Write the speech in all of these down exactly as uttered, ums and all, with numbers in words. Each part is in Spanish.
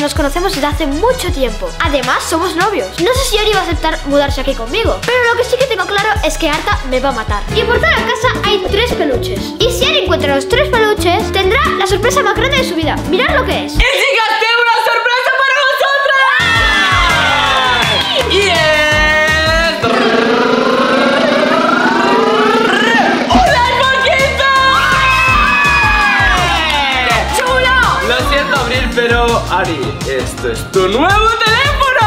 nos conocemos desde hace mucho tiempo. Además, somos novios. No sé si Ari va a aceptar mudarse aquí conmigo, pero lo que sí que tengo claro es que Arta me va a matar. Y por toda la casa hay tres peluches. Y si Ari encuentra los tres peluches, tendrá la sorpresa más grande de su vida. Mirad lo que es. ¡Y chicas, tengo una sorpresa para vosotras! ¡Y es... Pero, Ari, esto es tu nuevo teléfono.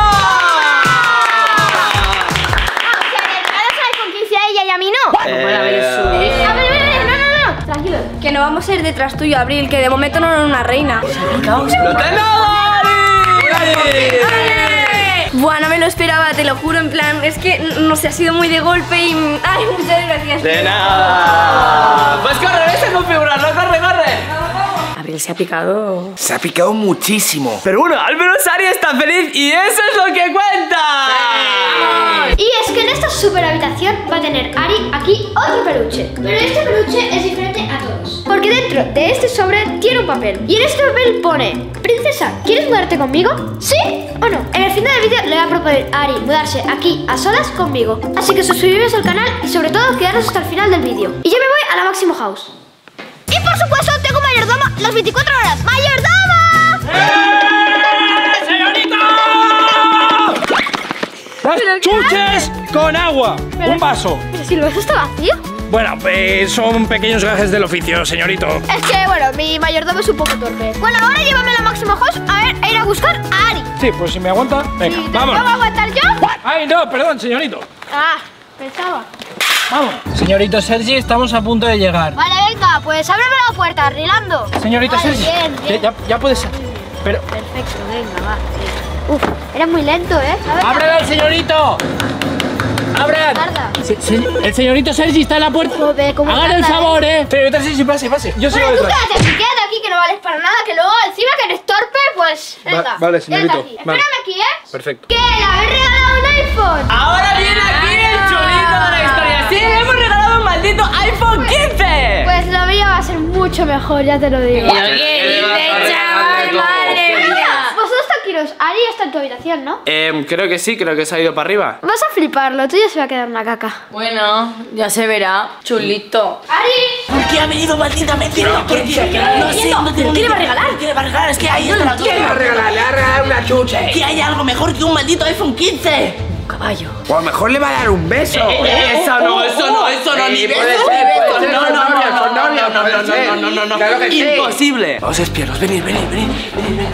Ah, o sea, le regalas el iPhone quince a ella y a mí no. Eh... A ver, a ver, a ver, no, no, no, tranquilo. Que no vamos a ir detrás tuyo, Abril, que de momento no eres una reina. ¡Lo tengo, Ari! Buah, no me lo esperaba, te lo juro, en plan, es que, no sé, ha sido muy de golpe y... Ay, muchas gracias. De nada. Pues corre, ves a configurarlo, corre, corre. Abril se ha picado. Se ha picado muchísimo. Pero bueno, al menos Ari está feliz y eso es lo que cuenta. Y es que en esta super habitación va a tener Ari aquí otro peluche. Pero este peluche es diferente a todos, porque dentro de este sobre tiene un papel. Y en este papel pone: Princesa, ¿quieres mudarte conmigo? ¿Sí o no? En el final del vídeo le voy a proponer a Ari mudarse aquí a solas conmigo. Así que suscribiros al canal y sobre todo quedaros hasta el final del vídeo. Y yo me voy a la Máximo House. Y por supuesto tengo mayordomo las veinticuatro horas. ¡Mayordomo! ¡Eh, señorita! Las chuches con agua. Pero, un vaso. Pero si el vaso está vacío. Bueno, pues son pequeños gajes del oficio, señorito. Es que, bueno, mi mayordomo es un poco torpe. Bueno, ahora llévame a la Máximo House a ver, a ir a buscar a Ari. Sí, pues si me aguanta, venga, ¿Y vamos. ¿No va a aguantar yo? Ay, no, perdón, señorito. Ah, pensaba. Vamos. Señorito Sergi, estamos a punto de llegar. Vale, venga, pues ábreme la puerta, Rilando. Señorito Vale, Sergi, bien, bien. Ya, ya puedes. Pero. Perfecto, venga, va. Uf, era muy lento, ¿eh? A ver, ¡Ábrele al señorito! ¡Abran! tarda. Se- se- el señorito Sergi está en la puerta. Joder, cómo Hagan el tarda, favor, ¿eh? Señorita Sergi, pase, pase. Yo sigo Bueno, tú detrás. quédate aquí, quédate aquí, que no vales para nada, que luego encima que eres torpe, pues venga. vale, señorito, Quédate aquí. vale. Espérame aquí, ¿eh? Perfecto. ¿Qué? ¿Le habéis regalado un iPhone? Ahora viene aquí el chulito de la historia. Sí, le hemos regalado un maldito iPhone quince. Pues lo mío va a ser mucho mejor, ya te lo digo. ¿Qué dices, chaval? Madre mía. Vosotros tranquilos, Ari está en tu habitación, ¿no? Eh, creo que sí, creo que se ha ido para arriba. Vas a flipar, lo tuyo se va a quedar una caca. Bueno, ya se verá. Chulito. ¡Ari! ¿Por qué ha venido maldita mentira? ¿Por qué? No sé, no tengo ni idea. regalar? ¿Qué le va a regalar? Es que ahí está la cosa. ¿Qué le va a regalar? Le ha regalado una chuche. Que hay algo mejor que un maldito iPhone quince. Caballo. O a lo mejor le va a dar un beso. Eso no, eso no, eso no, ni puede beso, ser, ni puede beso. ser, No, con no, novia, no, con no, novia, no, no, puede no, ser. no, no, no, no, Claro que sí. imposible. Vamos, espieros, venid, venid, venid, venid, venid.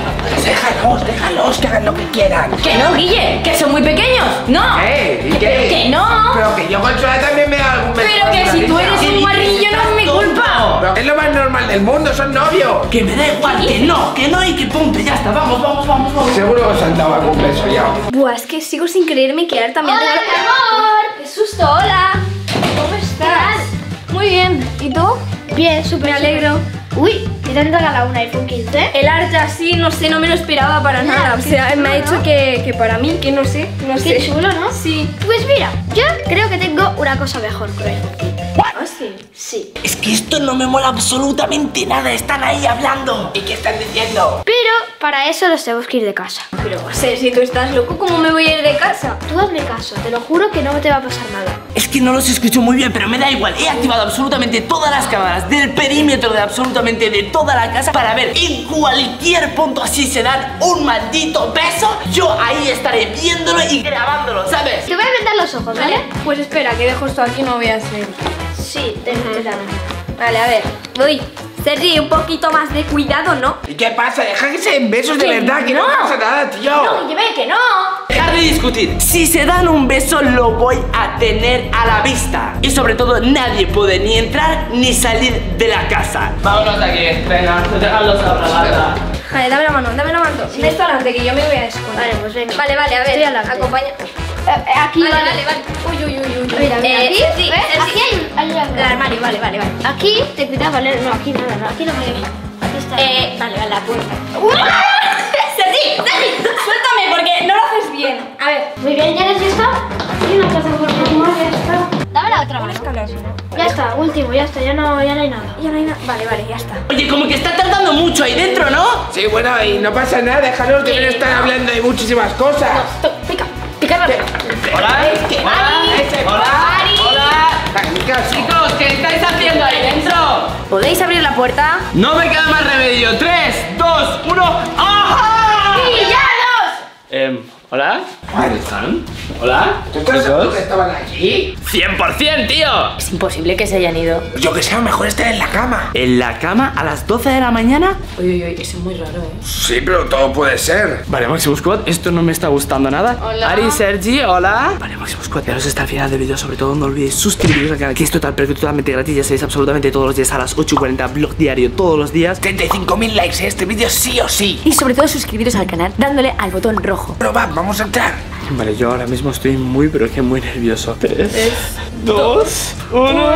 Déjalos, déjalos que hagan lo que quieran. Que no, Guille, que son muy pequeños. No. ¿Eh? ¿Y qué? Que no. Pero que yo con Chula también me da algún beso. Pero que si tú eres un guarrillo no es mi culpa. Pero es lo más normal del mundo, son novios. Que me da igual, que no, que no y que punto, ya está, vamos, vamos, vamos, vamos. Seguro que os han dado algún beso ya. Buah, es que sigo sin creerme que Arta me ha ¡Hola, regalado. mi amor! ¡Qué susto! ¡Hola! ¿Cómo estás? Muy bien. ¿Y tú? Bien, súper. Me alegro. Uy, ¿y te han regalado un iPhone quince? El Arta sí, no sé, no me lo esperaba para nada. O sea, me ha dicho que, que para mí, que no sé, no sé. Qué chulo, ¿no? Sí. Pues mira, yo creo que tengo una cosa mejor con el iPhone quince. ¿Ah, sí? Sí. Es que esto no me mola absolutamente nada, están ahí hablando. ¿Y qué están diciendo? Pero para eso los tenemos que ir de casa. Pero, o sea, si tú estás loco, ¿cómo me voy a ir de casa? Tú hazme caso, te lo juro que no te va a pasar nada. Es que no los escucho muy bien, pero me da igual. He activado absolutamente todas las cámaras del perímetro de absolutamente de toda la casa para ver en cualquier punto así se dan un maldito beso. Yo ahí estaré viéndolo y grabándolo, ¿sabes? Te voy a vendar los ojos, ¿vale? Pues espera, que dejo esto aquí, no voy a hacer. Sí, te, te la doy. Vale, a ver. Uy, Sergi, un poquito más de cuidado, ¿no? ¿Y qué pasa? Deja que se den besos de Que verdad, que no no. pasa nada, tío. No, que ve que no. Dejar de discutir. Si se dan un beso lo voy a tener a la vista. Y sobre todo nadie puede ni entrar ni salir de la casa. Vámonos de aquí, venga, déjalos hablar. Vale, dame la mano, dame la mano. De esto adelante, que yo me voy a esconder. Vale, pues venga. Vale, vale, a ver. Estoy adelante. Acompaña. Eh, eh, aquí, Vale, vale. vale, vale. Uy, uy, uy, uy. Mira, mira, Eh, aquí, sí, ¿ves? sí, Aquí hay, hay algo. El armario, vale, vale, vale. Aquí, te cuidado, ¿vale? No, aquí nada, no, aquí no me... Aquí está. Eh, vale, vale, la puerta. Sergi, Sergi, suéltame porque no lo haces bien. A ver. Muy bien, ¿ya les visto? Aquí una cosa por más, ya está. Dame la la trama. Ya está, último, ya está, ya no, ya no hay nada. Ya no hay nada. Vale, vale, ya está. Oye, como que está tardando mucho ahí dentro, ¿no? Sí, bueno, y no pasa nada, déjanos de estar hablando de muchísimas cosas. Pica, pica rápido. Hola. Hola. Hola. Hola. Chicos, ¿qué estáis haciendo ahí dentro? ¿Podéis abrir la puerta? No me queda más remedio. tres, dos, uno. ¡Ajá! ¡Pillados! Eh, ¿hola? ¿Dónde están? ¿Hola? ¿Tú estás seguro que estaban aquí? cien por cien, tío. Es imposible que se hayan ido. Yo que sé, a lo mejor están en la cama. ¿En la cama a las doce de la mañana? Uy, uy, uy, eso es muy raro, ¿eh? Sí, pero todo puede ser. Vale, Maximus Squad, esto no me está gustando nada. Hola. Ari, Sergi, hola. Vale, Maximus Squad, veros hasta el final del vídeo. Sobre todo, no olvidéis suscribiros al canal, que es total, pero totalmente gratis. Ya sabéis, absolutamente todos los días a las ocho y cuarenta, vlog diario, todos los días. treinta y cinco mil likes en este vídeo sí o sí. Y sobre todo suscribiros al canal dándole al botón rojo. Pero va, vamos a entrar. Vale, yo ahora mismo estoy muy, pero que muy nervioso. Tres, dos, uno.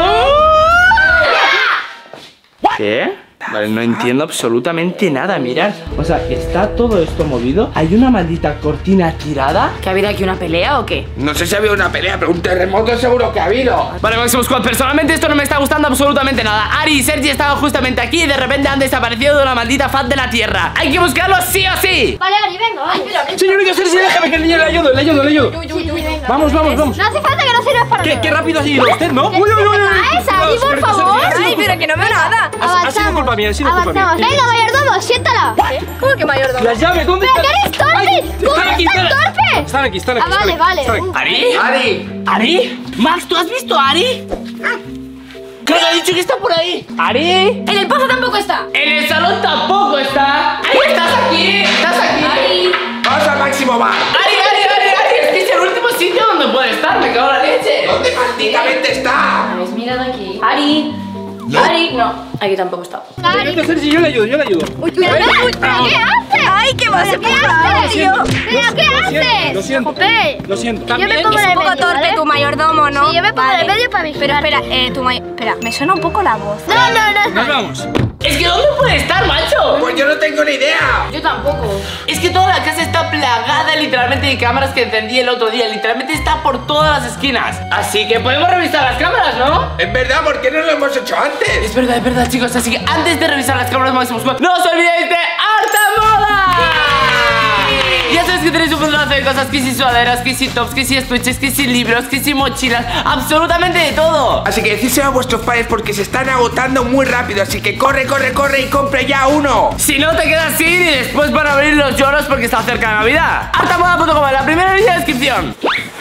¿Qué? Vale, no entiendo absolutamente nada, mirad. O sea, está todo esto movido. Hay una maldita cortina tirada. ¿Que ha habido aquí una pelea o qué? No sé si ha habido una pelea, pero un terremoto seguro que ha habido. Vale, Maximus Squad, personalmente esto no me está gustando absolutamente nada. Ari y Sergi estaban justamente aquí y de repente han desaparecido de una maldita faz de la tierra. Hay que buscarlos sí o sí. Vale, Ari, venga, vale. Señorita Sergi, déjame que el niño le ayudo, le ayudo, le ayudo. Vamos, vamos, vamos. No hace falta que no sirvas para ¿Qué, nada. qué rápido ha sido usted, ¿no? Uy, uy, uy, uy. caes, Ari, por Señorita favor. Sergi, ha sido Ay, culpa- pero que no veo nada. Ha, ha sido culpa mía, ha sido culpa mía. Avanzamos. Venga, mayordomo, siéntala. ¿Cómo que mayordomo? Las llaves, ¿dónde ¡Pero están? que eres torpe! Ay, ¿Cómo están aquí, eres tan están- torpe? Están aquí, están aquí. Ah, vale, están aquí, vale. están aquí. ¿Ari? Ari, ¿Ari? Max, ¿tú has visto a Ari? ¿Qué le ha dicho que está por ahí? ¿Ari? En el pozo tampoco está. En el salón tampoco está. Ari, ¿estás aquí? ¿Estás aquí? Ari. vamos al máximo bar. Ari, Ari, Ari, Ari, es que es el último sitio donde puede estar, me cago en la leche. ¿Dónde malditamente está? ¿Habéis mirado aquí? Ari. Ari. No, aquí tampoco está. Ari, Señorita Sergi, yo le ayudo, yo le ayudo. Uy, uy, uy, ¿pero qué haces? Ay, ¿qué va a ¿Pero qué pasar? haces? siento. ¿Pero qué Lo siento, haces? lo siento. Jope. Lo siento. Yo me También pongo Es en un el poco medio, torpe ¿vale? tu mayordomo, ¿no? Sí, yo me pongo en el medio para Pero vigilarte. espera, eh, tu mayor... Espera, me suena un poco la voz. No, no, no. Nos vamos. Es que ¿dónde puede estar, macho? Pues yo no tengo ni idea. Yo tampoco. Es que toda la casa está plagada literalmente de cámaras que encendí el otro día. Literalmente está por todas las esquinas. Así que podemos revisar las cámaras, ¿no? Es verdad, ¿por qué no lo hemos hecho antes? Es verdad, es verdad, chicos. Así que antes de revisar las cámaras Maximus Squad, no os olvidéis de Harta Moda. Ya sabéis que tenéis un montón de cosas, que si sudaderas, que si tops, que si estuches, que si libros, que si mochilas, absolutamente de todo. Así que decíselo a vuestros padres porque se están agotando muy rápido. Así que corre, corre, corre y compre ya uno. Si no te quedas sin y después van a abrir los lloros porque está cerca de Navidad. hartamoda punto com, la primera línea de descripción.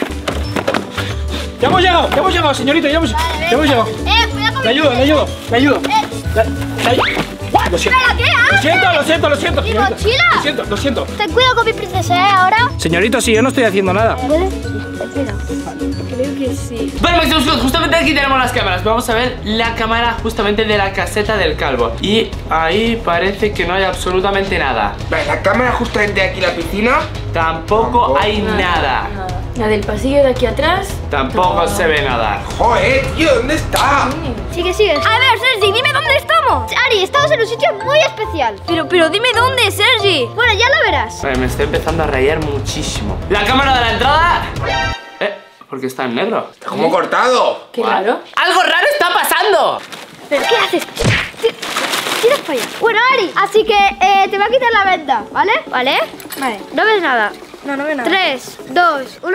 Ya hemos llegado, ya hemos llegado, señorita, ya hemos, ya hemos llegado. Eh, cuidado con Le mi... ayudo, le ayudo, le ayudo. Le- le ayudo. Lo siento. ¿Pero qué Lo haces? siento, lo siento, lo siento, ¿Mi señorita. mochila? Lo siento, lo siento. Ten cuidado con mi princesa, ¿eh? Ahora. Señorita, sí, yo no estoy haciendo nada. ¿Puedes? Ten cuidado. Creo que sí. Bueno, Maximus Squad, justamente aquí tenemos las cámaras. Vamos a ver la cámara justamente de la caseta del calvo. Y ahí parece que no hay absolutamente nada. Vale, la cámara justamente aquí, la piscina. Tampoco, Tampoco. hay nada. La del pasillo de aquí atrás. Tampoco se ve nada. Joder, tío, ¿dónde está? Sigue, sigue. A ver, Sergi, dime dónde estamos. Ari, estamos en un sitio muy especial. Pero, pero dime dónde, Sergi. Bueno, ya lo verás. Vale, me estoy empezando a rayar muchísimo. La cámara de la entrada. Eh, porque está en negro. Está como cortado. Qué raro. ¡Algo raro está pasando! ¿Pero qué haces? Ti- Tiras para allá. Bueno, Ari, así que eh, te voy a quitar la venda, ¿vale? ¿Vale? Vale. No ves nada. No, no veo nada. Tres, dos, uno.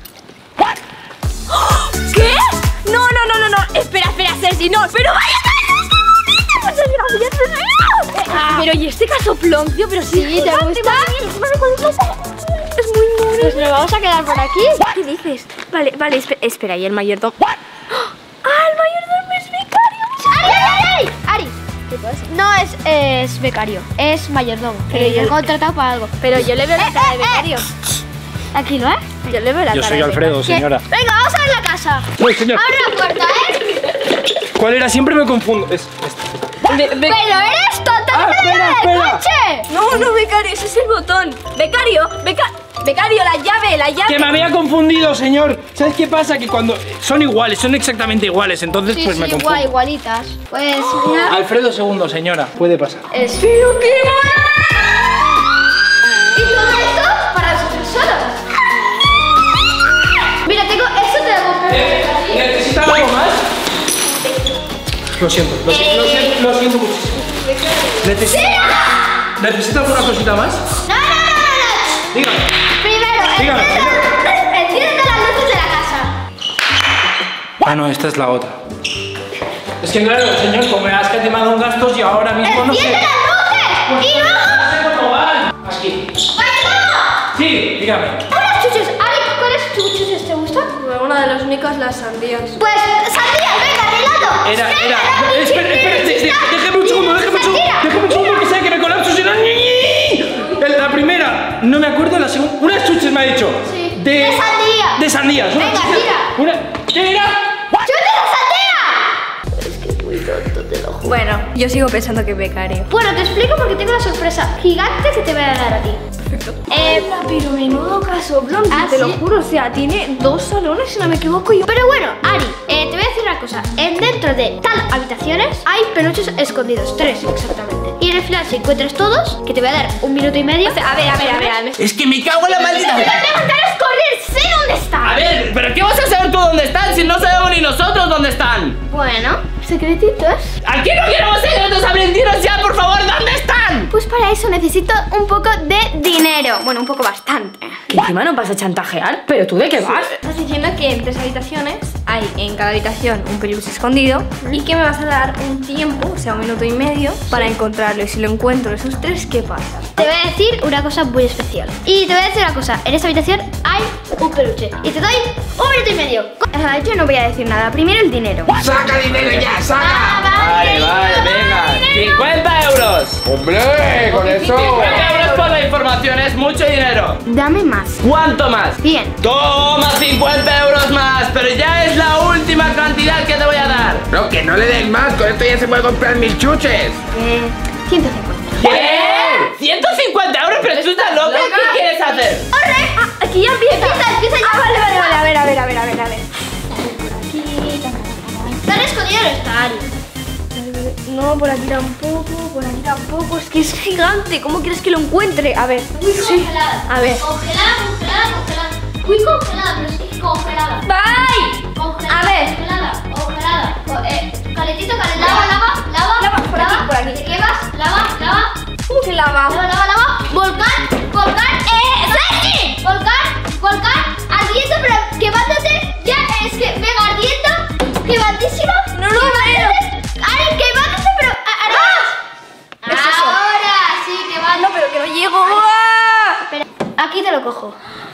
¿Qué? No, no, no, no, no. Espera, espera, Sergi, no. Pero vaya, muchas gracias, Sergi. Eh, Pero y este casoplón, tío, pero sí. Sí, ¿te gusta? Es muy mono. Pues nos vamos a quedar por aquí. ¿Qué dices? Vale, vale, espe- espera, ¿y el mayordomo? ¡Ah, el mayordomo es becario! ¡Ari, Ari, Ari! Ari. ¿Qué pasa? No es, es becario, es mayordomo. Que yo he contratado para algo. Pero yo le veo la cara de becario. Tranquilo, ¿eh? Yo le veo la Yo cara soy de Alfredo, ¿Qué? señora. Venga, vamos a ver la casa. No, señor. Abre la puerta, ¿eh? ¿Cuál era? Siempre me confundo. Es, es- Be- be- ¡Pero eres tonta! Ah, ¡No te espera, del espera. coche! No, no, becario, ese es el botón. Becario, beca... Becario, la llave, la llave. Que me había confundido, señor. ¿Sabes qué pasa? Que cuando son iguales, son exactamente iguales, entonces Sí, pues sí, me confundo. igual, igualitas. Pues mira. Alfredo segundo, señora. Puede pasar. Es... ¡Pero qué Y todo esto para nosotros solos. Mira, tengo... Eso te lo compré. ¿Necesita algo más? Lo siento, lo, si- lo siento, lo siento muchísimo. ¿Necesita, ¿Necesita alguna cosita más? No, no, no, no, no. Dígame. Primero, Dígame, enciende enciende las luces de la casa. Ah, no, esta es la otra. Es que claro, señor, como me has catimado en gastos y ahora mismo no sé. ¡Enciende las luces! ¡Y luego! No sé cómo van. Aquí. ¡Vaya! Sí, dígame. Unas chuches. Ari, ¿cuáles chuches te gustan? Una de los micos, las sandías. Pues sandía, venga, de lado. Era, Venga, era. dale, Espera, espera, chiquis, de- de- está. déjeme un segundo, déjeme un segundo. Sandía. Déjeme un segundo que sé que me colapso si no. La primera, no me acuerdo, la segunda. Unas chuches me ha dicho. Sí. De, De sandía. De sandías. unas Venga, chuches- tira. Una. ¿Qué era? ¡Chuches de sandía! Bueno, yo sigo pensando que becario. Bueno, te explico porque tengo una sorpresa gigante que te voy a dar a ti. Eh, Pero menudo casoplón, ¿Ah, te lo sí? juro, o sea, tiene dos salones, si no me equivoco. Y... pero bueno, Ari, eh, te voy a decir una cosa. En dentro de tal habitaciones hay peluches escondidos, tres exactamente. Y en el final, si encuentras todos, que te voy a dar un minuto y medio. A ver, a ver, a ver, a ver. Es que me cago en la maldita. ¡No es correr! ¡Sé dónde está! A ver, ¿pero qué vas a saber tú dónde están si no sabemos ni nosotros dónde están? Bueno, secretitos. Aquí no queremos secretos, aprendidos ya, por favor, ¿dónde están? Pues para eso necesito un poco de dinero. Bueno, un poco bastante. Que encima no vas a chantajear, pero ¿tú de qué vas? Estás diciendo que en tres habitaciones hay en cada habitación un peluche escondido y que me vas a dar un tiempo, o sea, un minuto y medio, para encontrarlo. Y si lo encuentro esos tres, ¿qué pasa? Te voy a decir una cosa muy especial. Y te voy a decir una cosa. En esta habitación hay un peluche. Y te doy un minuto y medio. Ah, yo no voy a decir nada. Primero el dinero. ¡Saca dinero ya! ¡Saca! Vale, vale, venga. cincuenta euros. ¡Hombre! ¡Con eso! cincuenta euros por la información, es mucho dinero. Dame más. ¿Cuánto más? Bien. Toma cincuenta euros más, pero ya es la última cantidad que te voy a dar. No, que no le den más, con esto ya se puede comprar mil chuches. Eh, ciento cincuenta. ¿Qué? ¿ciento cincuenta euros? ¿Pero tú estás loca? ¿Qué quieres hacer? ¡Corre! Ah, aquí ya empieza. Empieza, empieza ya. Ah, vale, vale, vale. A ver, a ver, a ver, a ver, a ver. Tan escondido no está, Ari. No, por aquí tampoco, por aquí tampoco. Es que es gigante. ¿Cómo quieres que lo encuentre? A ver. Muy congelada. A ver. Congelada, congelada, congelada. Muy congelada, pero es que congelada. ¡Bye! Congelada, A ver. Congelada, congelada. Co- eh, calentito, calentito. Lava, lava, lava. Lava, por aquí, por aquí. ¿De qué vas? Lava, lava. ¿Cómo que lava? Lava, lava, lava. Volcán, volcán. ¡Eh! ¡Sergi! Volcán, volcán. Ardiendo, pero quemándote. Ya, es que, venga, ardiendo. Quemadísimo. No lo veo. Ari, quemándose, pero. ¡Ah! ¿Es eso? Ahora sí, quemando. No, pero que no llego. ¡Ah! Espera, aquí te lo cojo.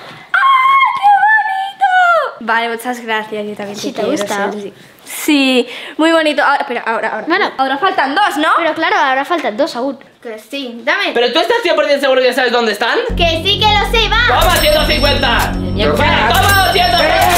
Vale, muchas gracias. Yo también te Sí, ¿te ha quiero, gustado? Sergi. Sí, muy bonito. Ahora, espera, ahora, ahora. Bueno. ahora faltan dos, ¿no? Pero claro, ahora faltan dos aún. Que sí, dame. ¿Pero tú estás cien por ciento seguro que ya sabes dónde están? Que sí que lo sé, va. ¡Toma ciento cincuenta! Pero Fuera, para- ¡toma doscientos!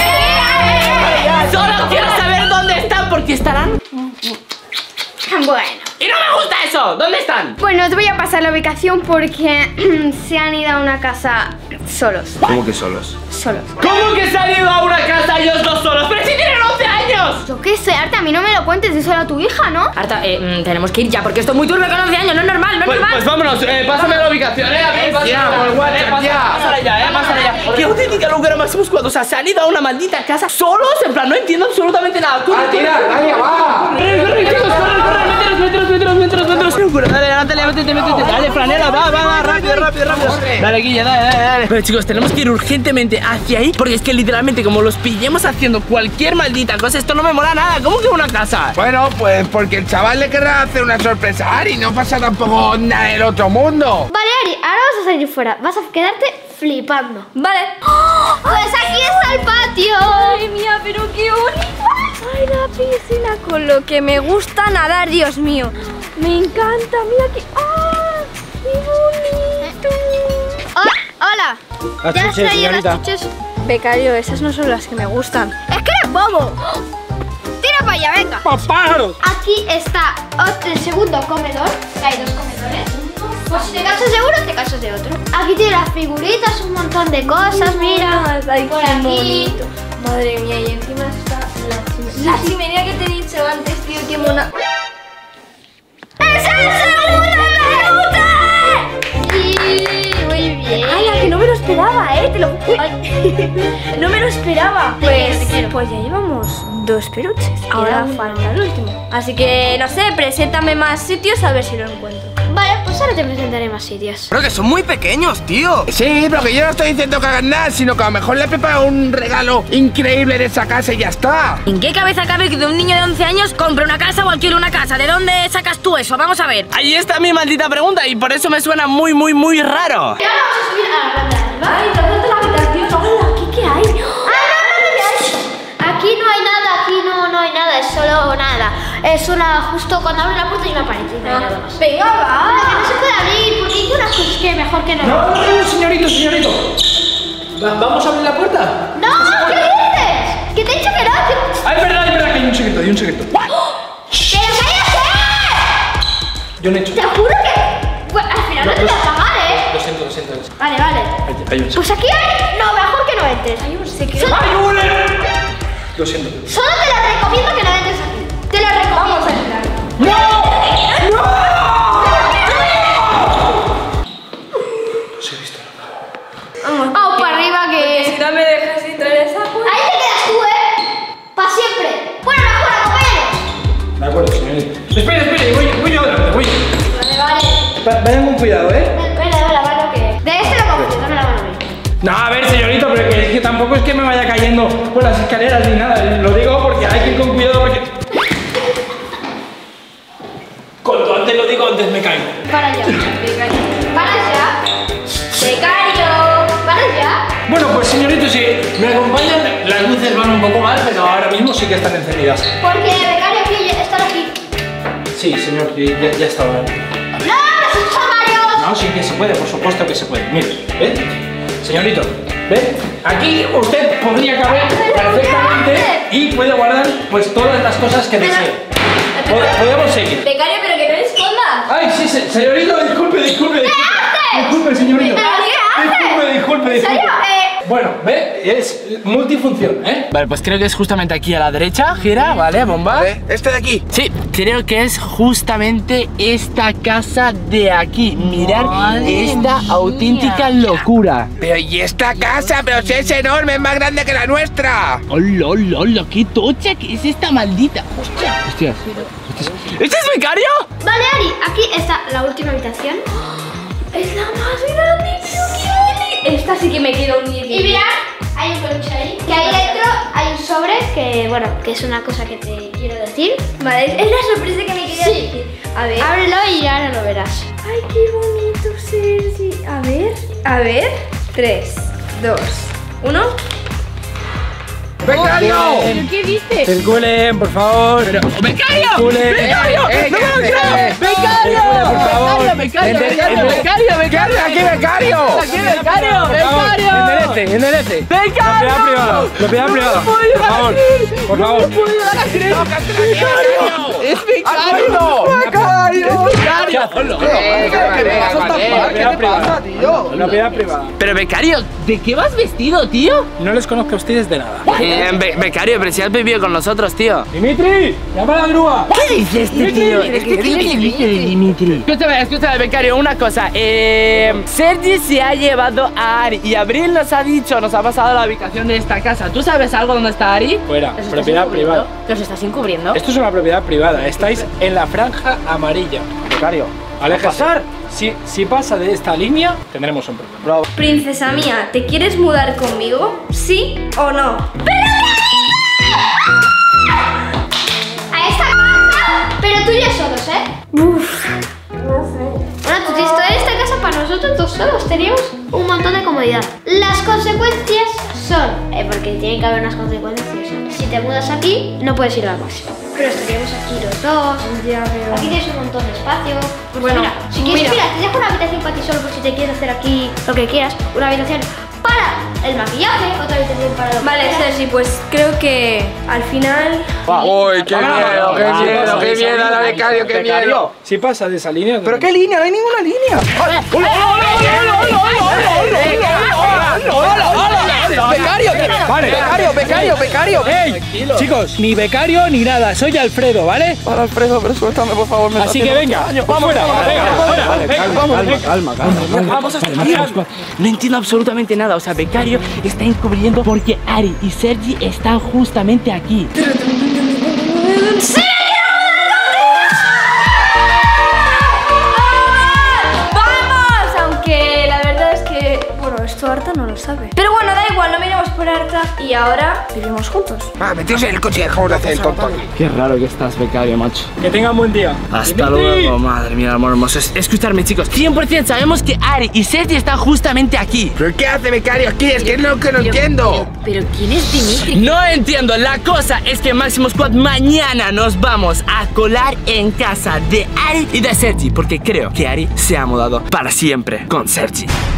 Solo quiero saber dónde están porque estarán. Bueno. ¡Y no me gusta eso! ¿Dónde están? Bueno, os voy a pasar la ubicación porque se han ido a una casa solos. ¿Cómo que solos? Solos. ¿Cómo que se han ido a una casa ellos dos solos? ¡Pero si tienen once años! Yo qué sé, Arta, a mí no me lo cuentes, eso era tu hija, ¿no? Arta, eh, mm, tenemos que ir ya porque esto es muy turbio con once años, no es normal, no es Pues, normal. pues vámonos, eh, pásame la ubicación, eh, a ver, Ya, pásame, por WhatsApp, eh, pásala, ya. pásala ya, eh, pásala ya. Qué auténtica locura máximos cuando, o sea, se han ido a una maldita casa solos, en plan, no entiendo absolutamente nada. Corre, ¡Ah, tira! ¡Dale, va! corre, corre, chicos, corre, corre, méteros, méteros, méteros, méteros, méteros. Qué locura, dale, Natalia, métete, métete, dale, franela, va, va, va, rápido, rápido, rápido. Dale, Guille, dale, dale, dale. Pero chicos, tenemos que ir urgentemente hacia ahí, porque es que literalmente como los pillemos haciendo cualquier maldita cosa, esto no me mola nada. ¿Cómo que una casa? Bueno, pues porque el chaval le querrá hacer una sorpresa a Ari. No pasa tampoco nada del otro mundo. Vale, Ari, ahora vas a salir fuera. Vas a quedarte flipando. Vale. Pues aquí está el patio. Ay, mía, pero qué bonito. Ay, la piscina con lo que me gusta nadar, Dios mío. Me encanta, mira que... ¡Ah! ¡Qué bonito! Oh, hola. Las ¿Ya has chuches, traído las señorita. chuches? Becario, esas no son las que me gustan. Es que eres bobo. Tira para allá, venga. ¡Pájaros! Aquí está ot- el segundo comedor. Que hay dos comedores. Pues si te cansas de uno, te cansas de otro. Aquí tiene las figuritas, un montón de cosas, mira. Ay, por qué aquí. bonito. Madre mía, y encima está la chimenea. La chimenea que te he dicho antes, tío, qué mona. ¡Es el segundo peluche! Sí, muy bien. ¡Hala, que no me lo esperaba, eh! Te lo... Ay. No me lo esperaba. Te quiero, Pues, te quiero. pues ya llevamos dos peluches. Ahora falta el último. Así que, no sé, preséntame más sitios a ver si lo encuentro. Vale, pues ahora te presentaré más sitios. Pero que son muy pequeños, tío. Sí, pero que yo no estoy diciendo que hagan nada, sino que a lo mejor le he preparado un regalo increíble en esa casa y ya está. ¿En qué cabeza cabe que de un niño de once años compre una casa o alquile una casa? ¿De dónde sacas tú eso? Vamos a ver. Ahí está mi maldita pregunta y por eso me suena muy, muy, muy raro. Y ahora vamos a subir a la planta de arriba. Ay, ¿dónde la habitación? Hola, ¿aquí qué hay? Aquí no hay nada, aquí no, no hay nada, es solo nada. Es una, justo cuando abres la puerta y una pared, y no hay nada más. Venga, va. Bueno, que no se puede abrir, porque hay unas cosas que mejor que no. No, no, no, señorito, señorito. Va- ¿Vamos a abrir la puerta? ¡No! ¿Qué dices? Que te he dicho que no. Que... Ah, es verdad, es verdad que hay un secreto, hay un secreto. ¡Pero cállate! Yo no he hecho. Te juro que... Bueno, al final no te vas a pagar, ¿eh? Lo siento, lo siento. lo siento. Vale, vale. Hay, hay un secreto. Pues aquí hay... No, mejor que no entres. Hay un secreto. Solo, ¡Hay un! Lo siento. solo te lo recomiendo que no entres aquí. Te lo recomiendo. Vamos a entrar. ¡No! ¡No! Os he visto. Vamos para arriba que... Si no me dejas entrar en esa puerta. Ahí te quedas tú, ¿eh? Para siempre. Bueno, mejor acompáñanos. De acuerdo, señorito. Espere, espere, voy, voy yo adelante, voy. Vale, vale. Va- Vayan con cuidado, ¿eh? Ven, dame la mano que... De este lo confío, dame la mano a mí. No, a ver, señorito, pero que, es que tampoco es que me vaya cayendo por las escaleras ni nada. Lo digo porque hay que ir con cuidado porque... Cuanto antes lo digo, antes me caigo. Para allá. Para allá. Becario. Para allá. Bueno, pues señorito, si me acompañan, las luces van un poco mal, pero ahora mismo sí que están encendidas. Porque becario aquí, estar aquí. Sí, señor, sí, ya, ya estaba. ¡No! ¡Los armarios! No, sí que se puede, por supuesto que se puede. Mire, ¿ve? Señorito, ¿ve? Aquí usted podría caber perfectamente y puede guardar pues todas las cosas que desee. Pod- Podemos seguir. Becario, pero que no le escondas. Ay, sí, se- señorito, disculpe, disculpe. disculpe. Disculpe, señorito. ¿Pero qué haces? Disculpe, disculpe, ¿En serio? disculpe. Eh... Bueno, ¿ve? Es multifunción, ¿eh? Vale, pues creo que es justamente aquí a la derecha. Gira, ¿vale? Bomba. ¿Vale? Este de aquí. Sí, creo que es justamente esta casa de aquí. Mirad esta auténtica locura. Pero ¿y esta casa? Pero si es enorme, es más grande que la nuestra. ¡Hola, hola, hola! ¡Qué tocha que es esta maldita! ¡Hostia! ¡Hostias! ¿Este es becario? Vale, Ari, aquí está la última habitación. Es la más grande, Chucky. Esta sí que me queda un diez. Y mirad, hay un peluche ahí. Que ahí dentro hay un sobre que, bueno, que es una cosa que te quiero decir. Vale, es la sorpresa que me quería Sí. decir. A ver. Ábrelo y ahora lo verás. Ay, qué bonito, Sergi. A ver. A ver. Tres, dos, uno. ¡Becario! ¿Qué viste? Circulen, por favor. ¡Becario! Circulen. ¡Becario! Eh, ¡No me lo eh, creo! eh, ¡Becario! por favor. ¡Becario! Enter- ¡Becario! enter- ¡Becario! ¿Qué haces aquí, becario? ¡Aquí, becario! Por favor, ¡Becario! enderece, enderece. ¡Becario! Propiedad privada, propiedad privada. puedo Por llegar favor, aquí. por favor. ¡No puedo llegar a creer! ¡Becario! ¡Es becario! ¡Becario! ¡Becario! Propiedad privada. Propiedad privada. Pero becario, ¿de qué vas vestido, tío? No les conozco a ustedes de nada. Eh, be- becario, pero si has vivido con nosotros, tío. Dimitri, llama a la grúa. ¿Qué dice este tío? ¿Este tío qué dice de Dimitri? Escúchame, escúchame, becario, una cosa. Eh, Sergi se ha llevado a Ari y Abril nos ha dicho, nos ha pasado la ubicación de esta casa. ¿Tú sabes algo dónde está Ari? Fuera, ¿Los estás propiedad encubriendo? privada. ¿Los estás encubriendo? Esto es una propiedad privada. Estáis en la franja amarilla. Becario, al pasar, si, si pasa de esta línea, tendremos un problema. Princesa mía, ¿te quieres mudar conmigo? ¿Sí o no? A esta casa, pero tú y yo solos, ¿eh? Uf. Bueno, tú tienes toda esta casa para nosotros dos solos. Teníamos un montón de comodidad. Las consecuencias son... Eh, porque tienen que haber unas consecuencias. Si te mudas aquí, no puedes ir al máximo. Pero estaríamos aquí los dos. Ya veo. Aquí tienes un montón de espacio. Pues Bueno, mira, si quieres, mira. mira, te dejo una habitación para ti solo por si te quieres hacer aquí lo que quieras. Una habitación para el maquillaje, otra habitación para lo que Vale, quieras. Sergi, pues creo que al final... ¡Uy, qué miedo, qué miedo, qué miedo, la becario, qué miedo! Si pasa de esa línea... ¿Pero qué línea? No hay ninguna línea. ¡Becario! Vale. ¡Becario, becario, becario! ¡Ey! Chicos, ni becario ni nada, soy Alfredo, ¿vale? Para Alfredo, pero suéltame, por favor. me Así está que haciendo venga, daño. vamos fuera, venga, fuera, venga, Vamos, venga. calma, calma. Vamos hasta aquí. No entiendo absolutamente nada. O sea, becario está encubriendo porque Ari y Sergi están justamente aquí. Tírate, lo sabe. Pero bueno, da igual, lo miramos por Arta y ahora vivimos juntos. Va, meteos en el coche y dejamos de hacer el tonto aquí. Qué raro que estás, becario, macho. Que tengan buen día. Hasta luego, madre mía, amor hermoso. Es- Escuchadme, chicos, cien por ciento sabemos que Ari y Sergi están justamente aquí. ¿Pero qué hace becario aquí? Es que es lo que no entiendo. Pero, pero ¿quién es Dimitri? No entiendo, la cosa es que Máximo Squad mañana nos vamos a colar en casa de Ari y de Sergi, porque creo que Ari se ha mudado para siempre con Sergi.